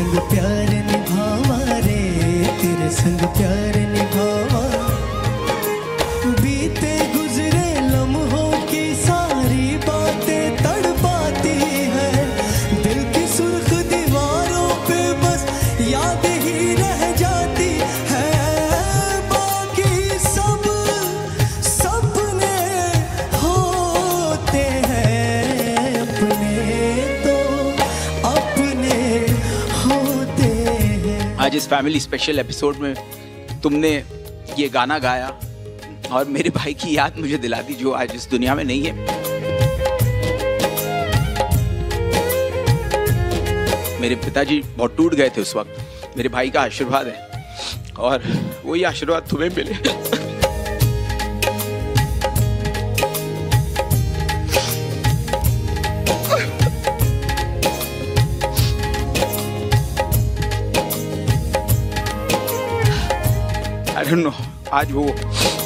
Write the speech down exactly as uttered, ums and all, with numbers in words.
संग प्यार निभावा रे, तेरे संग प्यार निभावा। बीते गुजरे लम्हों की सारी बातें तड़पाती है, दिल की सुर्ख दीवारों पे बस याद ही रह जाती है। बाकी सब सपने होते हैं, अपने तो अपने होते हैं। आज इस फैमिली स्पेशल एपिसोड में तुमने ये गाना गाया और मेरे भाई की याद मुझे दिला दी जो आज इस दुनिया में नहीं है। मेरे पिताजी बहुत टूट गए थे उस वक्त, मेरे भाई का आशीर्वाद है और वही आशीर्वाद तुम्हें मिले। I don't know, आज वो